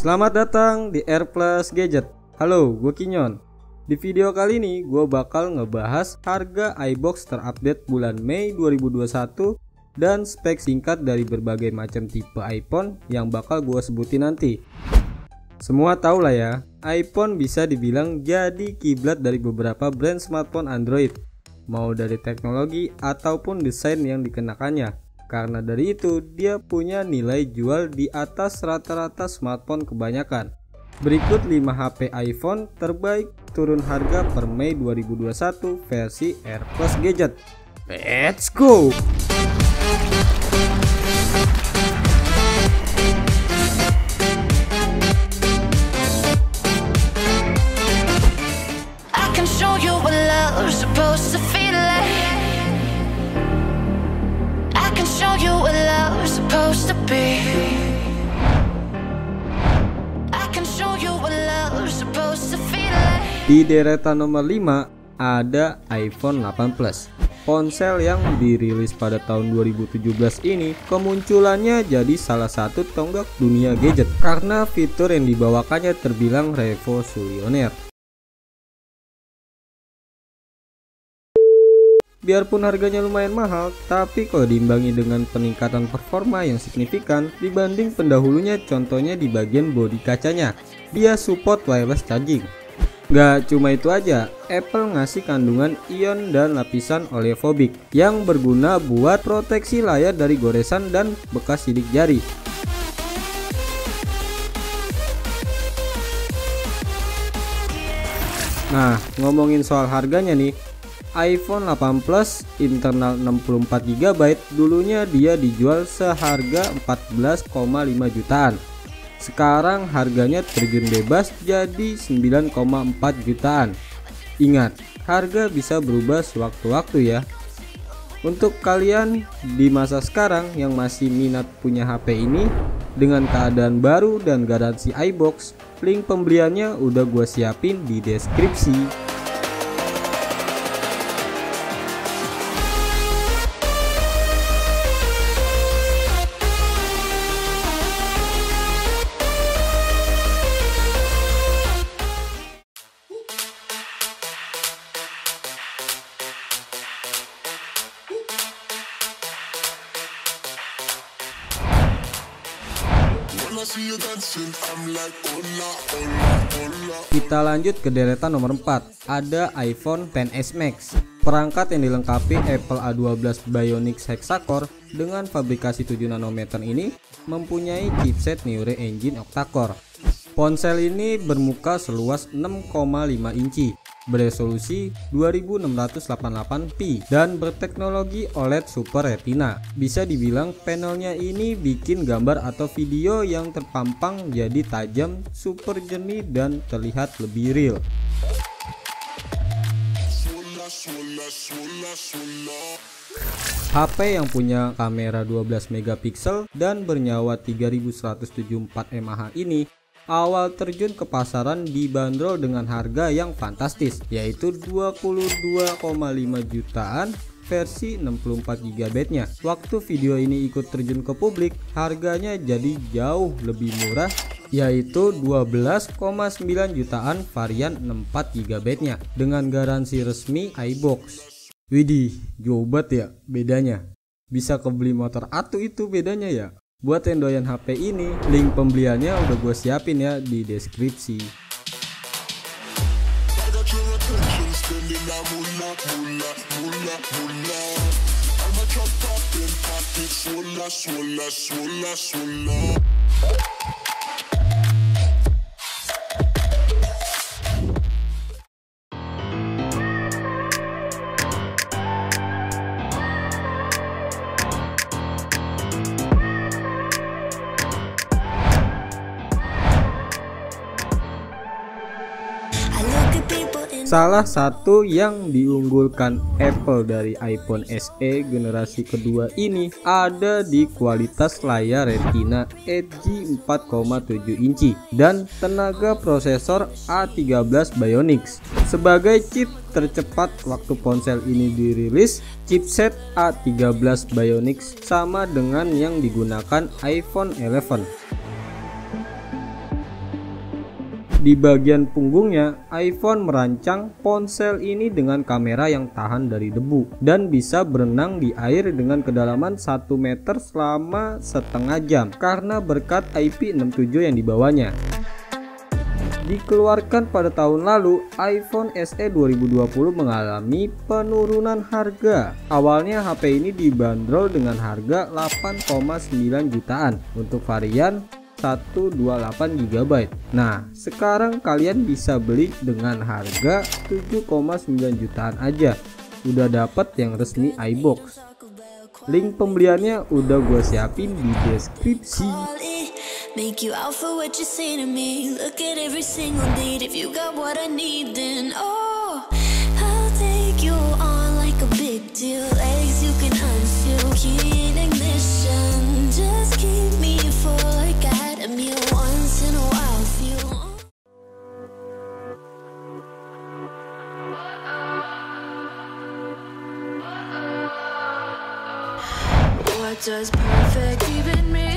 Selamat datang di AirPlus Gadget. Halo, gue Kinyon. Di video kali ini gue bakal ngebahas harga iBox terupdate bulan Mei 2021 dan spek singkat dari berbagai macam tipe iPhone yang bakal gue sebutin nanti. Semua tahu lah ya, iPhone bisa dibilang jadi kiblat dari beberapa brand smartphone Android, mau dari teknologi ataupun desain yang dikenakannya. Karena dari itu, dia punya nilai jual di atas rata-rata smartphone kebanyakan. Berikut 5 HP iPhone terbaik turun harga per Mei 2021 versi AirPlus Gadget. Let's go! I can show you what love's supposed to feel like. I can show you what love's supposed to be. I can show you what love's supposed to feel like. Di deretan nomor 5 ada iPhone 8 Plus. Ponsel yang dirilis pada tahun 2017 ini kemunculannya jadi salah satu tonggak dunia gadget karena fitur yang dibawakannya terbilang revolusioner. Biarpun harganya lumayan mahal, tapi kalau diimbangi dengan peningkatan performa yang signifikan dibanding pendahulunya, contohnya di bagian bodi kacanya, dia support wireless charging. Gak cuma itu aja, Apple ngasih kandungan ion dan lapisan oleofobik yang berguna buat proteksi layar dari goresan dan bekas sidik jari. Nah, ngomongin soal harganya nih, iPhone 8 Plus internal 64GB dulunya dia dijual seharga 14,5 jutaan. Sekarang harganya terjun bebas jadi 9,4 jutaan. Ingat, harga bisa berubah sewaktu-waktu ya. Untuk kalian di masa sekarang yang masih minat punya HP ini dengan keadaan baru dan garansi iBox, link pembeliannya udah gue siapin di deskripsi. Kita lanjut ke deretan nomor 4, ada iPhone XS Max. Perangkat yang dilengkapi Apple A12 Bionic Hexacore dengan fabrikasi 7 nanometer ini mempunyai chipset Neural Engine octa-core. Ponsel ini bermuka seluas 6,5 inci, beresolusi 2688p dan berteknologi OLED Super Retina. Bisa dibilang panelnya ini bikin gambar atau video yang terpampang jadi tajam, super jernih dan terlihat lebih real. HP yang punya kamera 12 megapiksel dan bernyawa 3174 mAh ini awal terjun ke pasaran dibanderol dengan harga yang fantastis, yaitu 22,5 jutaan versi 64GB nya. Waktu video ini ikut terjun ke publik, harganya jadi jauh lebih murah, yaitu 12,9 jutaan varian 64GB nya dengan garansi resmi iBox. Widih, jauh banget ya bedanya. Bisa kebeli motor atuh itu bedanya ya. Buat yang doyan HP ini, link pembeliannya udah gue siapin ya di deskripsi. Salah satu yang diunggulkan Apple dari iPhone SE generasi kedua ini ada di kualitas layar Retina Edge 4,7 inci dan tenaga prosesor A13 Bionic. Sebagai chip tercepat waktu ponsel ini dirilis, chipset A13 Bionic sama dengan yang digunakan iPhone 11. Di bagian punggungnya, iPhone merancang ponsel ini dengan kamera yang tahan dari debu dan bisa berenang di air dengan kedalaman 1 meter selama setengah jam karena berkat IP67 yang dibawanya. Dikeluarkan pada tahun lalu, iPhone SE 2020 mengalami penurunan harga. Awalnya HP ini dibanderol dengan harga 8,9 jutaan untuk varian 128 GB. Nah, sekarang kalian bisa beli dengan harga 7,9 jutaan aja. Udah dapet yang resmi iBox. Link pembeliannya udah gue siapin di deskripsi. Make you out for what you say to me. Look at every single date. If you got what I need, then oh, I'll take you on like a big deal. Legs you can unseal, key in ignition. Just keep me full like I had a meal once in a while. Feel what does perfect even mean?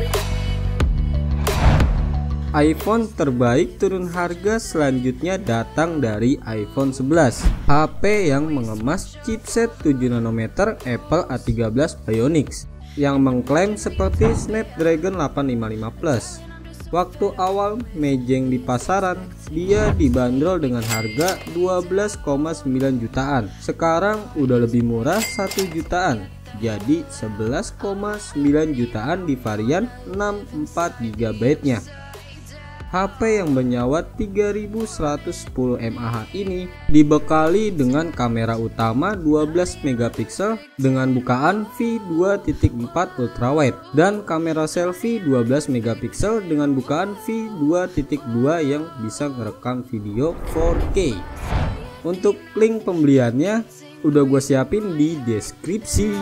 iPhone terbaik turun harga selanjutnya datang dari iPhone 11, HP yang mengemas chipset 7 nanometer Apple A13 Bionics yang mengklaim seperti Snapdragon 855 Plus. Waktu awal mejeng di pasaran, dia dibanderol dengan harga 12,9 jutaan. Sekarang udah lebih murah 1 jutaan, jadi 11,9 jutaan di varian 64 GB nya. HP yang bernyawa 3110 mAh ini dibekali dengan kamera utama 12 megapiksel dengan bukaan f2.4 ultrawide dan kamera selfie 12 megapiksel dengan bukaan f2.2 yang bisa merekam video 4K. Untuk link pembeliannya udah gue siapin di deskripsi.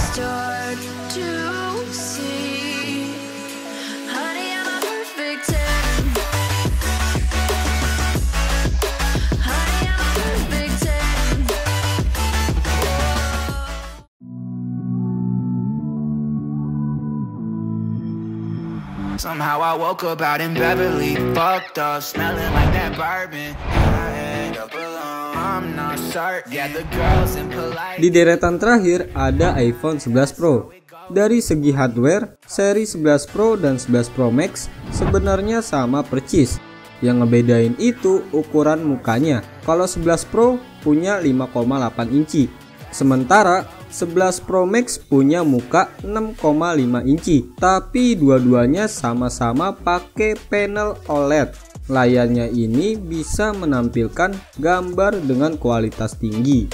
Somehow I woke up out in Beverly, fucked up, smelling like that bourbon. I end up alone. I'm not certain. Yeah, the girls impolite. Di deretan terakhir ada iPhone 11 Pro. Dari segi hardware, seri 11 Pro dan 11 Pro Max sebenarnya sama percis. Yang ngebedain itu ukuran mukanya. Kalau 11 Pro punya 5,8 inci. Sementara 11 Pro Max punya muka 6,5 inci, tapi dua-duanya sama-sama pakai panel OLED. Layarnya ini bisa menampilkan gambar dengan kualitas tinggi.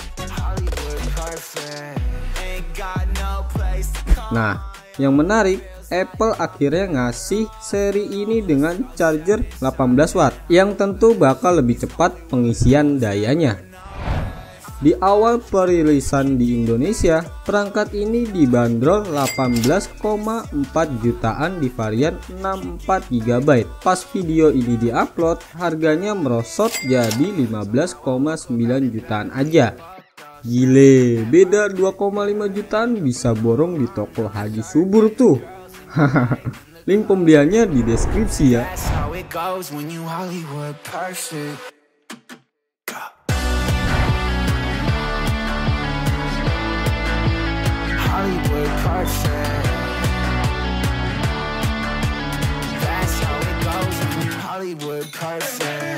Nah, yang menarik, Apple akhirnya ngasih seri ini dengan charger 18 watt yang tentu bakal lebih cepat pengisian dayanya. Di awal perilisan di Indonesia, perangkat ini dibanderol 18,4 jutaan di varian 64 GB. Pas video ini diupload, harganya merosot jadi 15,9 jutaan aja. Gile, beda 2,5 jutaan bisa borong di toko Haji Subur tuh. Link pembeliannya di deskripsi ya. Hollywood perfect. That's how it goes when you Hollywood perfect.